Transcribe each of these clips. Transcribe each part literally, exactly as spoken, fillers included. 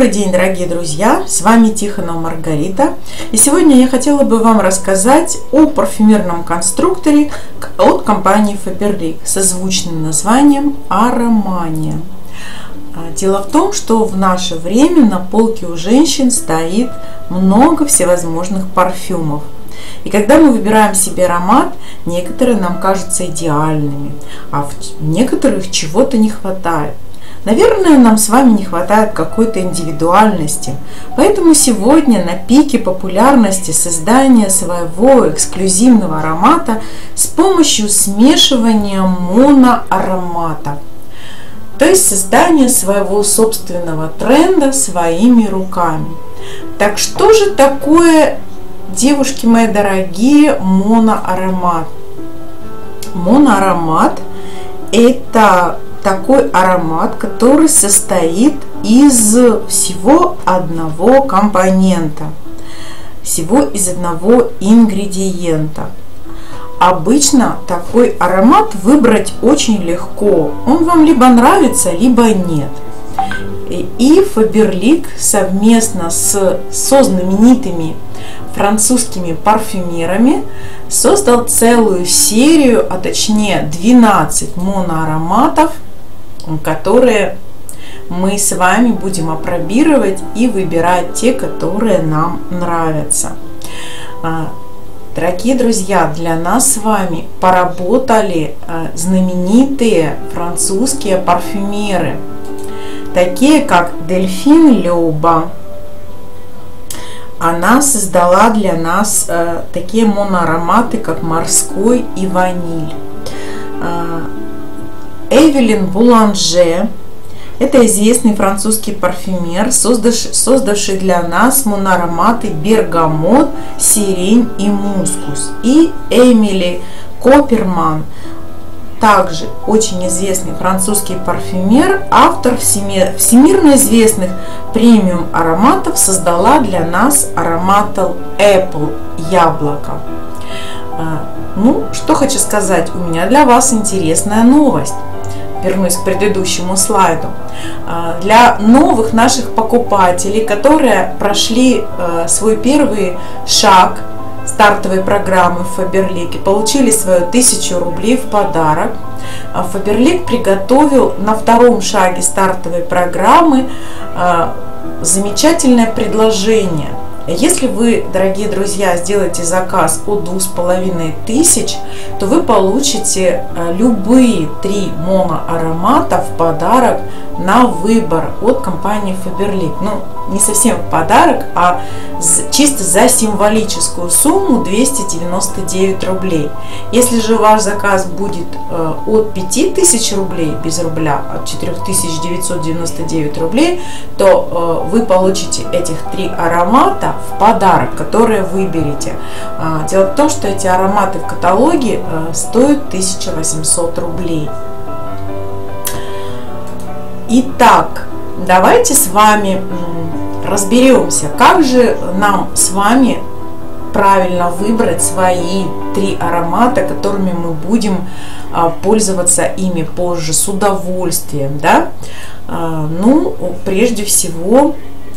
Добрый день, дорогие друзья! С вами Тихонова Маргарита. И сегодня я хотела бы вам рассказать о парфюмерном конструкторе от компании Faberlic со звучным названием Аромания. Дело в том, что в наше время на полке у женщин стоит много всевозможных парфюмов. И когда мы выбираем себе аромат, некоторые нам кажутся идеальными, а в некоторых чего-то не хватает. Наверное, нам с вами не хватает какой-то индивидуальности, поэтому сегодня на пике популярности создания своего эксклюзивного аромата с помощью смешивания моноароматов, то есть создания своего собственного тренда своими руками. Так что же такое, девушки мои дорогие, моноаромат? Моноаромат – это такой аромат, который состоит из всего одного компонента, всего из одного ингредиента. Обычно такой аромат выбрать очень легко. Он вам либо нравится, либо нет. И Faberlic совместно с, со знаменитыми французскими парфюмерами создал целую серию, а точнее двенадцать моноароматов, которые мы с вами будем опробировать и выбирать те, которые нам нравятся. Дорогие друзья, для нас с вами поработали знаменитые французские парфюмеры, такие как Delphine Lyoba. Она создала для нас э, такие моноароматы, как морской и ваниль. Э, Эвелин Буланже – это известный французский парфюмер, создавший, создавший для нас моноароматы бергамот, сирень и мускус. И Эмили Копперман, также очень известный французский парфюмер, автор всемир, всемирно известных премиум ароматов, создала для нас аромат Apple яблоко. Ну, что хочу сказать, у меня для вас интересная новость. Вернусь к предыдущему слайду. Для новых наших покупателей, которые прошли свой первый шаг стартовой программы в Faberlic и получили свою тысячу рублей в подарок, Faberlic приготовил на втором шаге стартовой программы замечательное предложение. Если вы, дорогие друзья, сделаете заказ от двух с половиной тысяч, то вы получите любые три моноаромата в подарок на выбор от компании Faberlic. Ну, не совсем в подарок, а чисто за символическую сумму двести девяносто девять рублей. Если же ваш заказ будет от пяти тысяч рублей, без рубля, от четырёх тысяч девятисот девяноста девяти рублей, то вы получите этих три аромата в подарок, которые выберете. Дело в том, что эти ароматы в каталоге стоят тысячу восемьсот рублей. Итак, давайте с вами разберемся, как же нам с вами правильно выбрать свои три аромата, которыми мы будем пользоваться ими позже с удовольствием, да? Ну, прежде всего,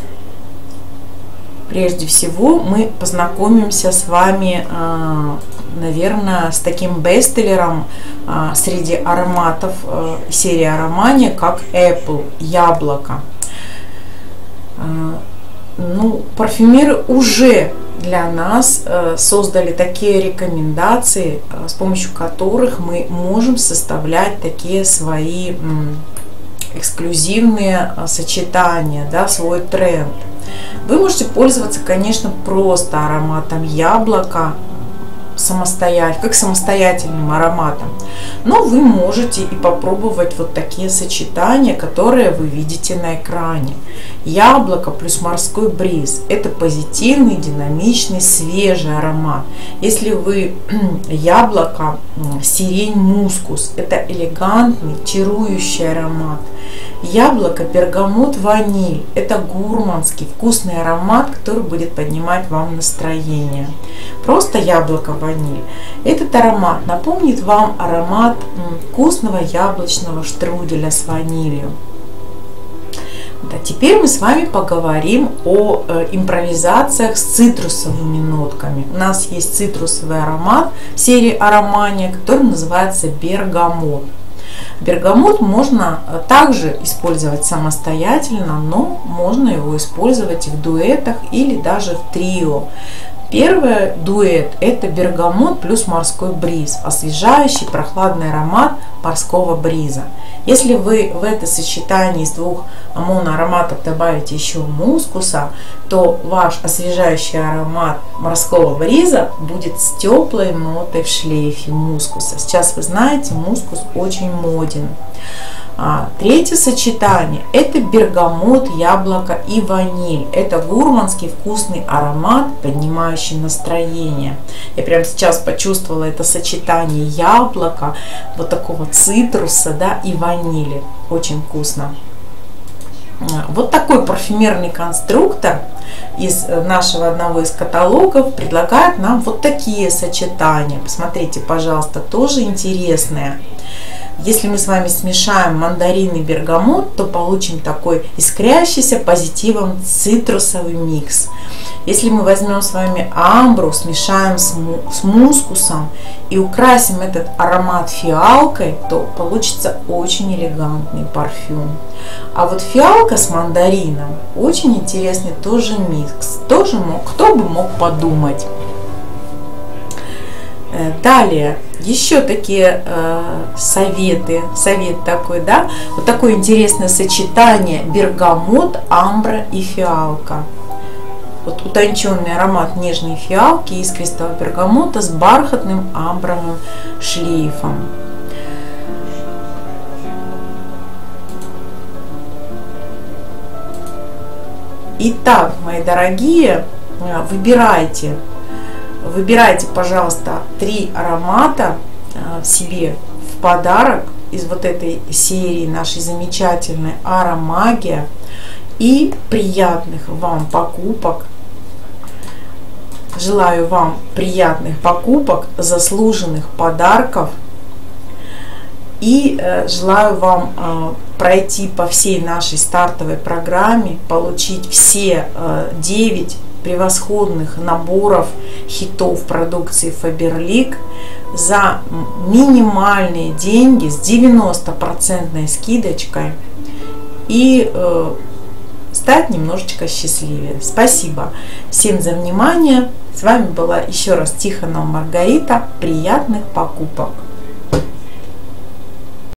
прежде всего мы познакомимся с вами, наверное, с таким бестселлером среди ароматов серии Аромания, как Apple яблоко. Ну, парфюмеры уже для нас создали такие рекомендации, с помощью которых мы можем составлять такие свои эксклюзивные сочетания, да, свой тренд. Вы можете пользоваться, конечно, просто ароматом яблока, самостоятельно, как самостоятельным ароматом, но вы можете и попробовать вот такие сочетания, которые вы видите на экране. Яблоко плюс морской бриз – это позитивный, динамичный, свежий аромат. Если вы яблоко, сирень, мускус – это элегантный, чарующий аромат. Яблоко, бергамот, ваниль – это гурманский, вкусный аромат, который будет поднимать вам настроение. Просто яблоко, ваниль. Этот аромат напомнит вам аромат вкусного яблочного штруделя с ванилью. Да, теперь мы с вами поговорим о э, импровизациях с цитрусовыми нотками. У нас есть цитрусовый аромат серии Аромания, который называется бергамот. Бергамот можно также использовать самостоятельно, но можно его использовать и в дуэтах или даже в трио. Первый дуэт – это бергамот плюс морской бриз, освежающий прохладный аромат морского бриза. Если вы в это сочетание из двух моноароматов добавите еще мускуса, то ваш освежающий аромат морского бриза будет с теплой нотой в шлейфе мускуса. Сейчас вы знаете, мускус очень моден. А, третье сочетание – это бергамот, яблоко и ваниль. Это гурманский вкусный аромат, поднимающий настроение. Я прямо сейчас почувствовала это сочетание яблока, вот такого цитруса, да, и ванили. Очень вкусно. Вот такой парфюмерный конструктор из нашего одного из каталогов предлагает нам вот такие сочетания. Посмотрите, пожалуйста, тоже интересные. Если мы с вами смешаем мандарин и бергамот, то получим такой искрящийся позитивом цитрусовый микс. Если мы возьмем с вами амбру, смешаем с, му с мускусом и украсим этот аромат фиалкой, то получится очень элегантный парфюм. А вот фиалка с мандарином очень интересный тоже микс. Тоже мог, кто бы мог подумать. Далее, еще такие э, советы, совет такой, да, вот такое интересное сочетание бергамот, амбра и фиалка. Вот утонченный аромат нежной фиалки и искристого бергамота с бархатным амбровым шлейфом. Итак, мои дорогие, выбирайте. Выбирайте, пожалуйста, три аромата себе в подарок из вот этой серии нашей замечательной Аромагия. И приятных вам покупок. Желаю вам приятных покупок, заслуженных подарков. И желаю вам пройти по всей нашей стартовой программе, получить все девять превосходных наборов хитов продукции Faberlic за минимальные деньги с девяноста процентной скидочкой и э, стать немножечко счастливее. Спасибо всем за внимание. С вами была еще раз Тихонова Маргарита. Приятных покупок!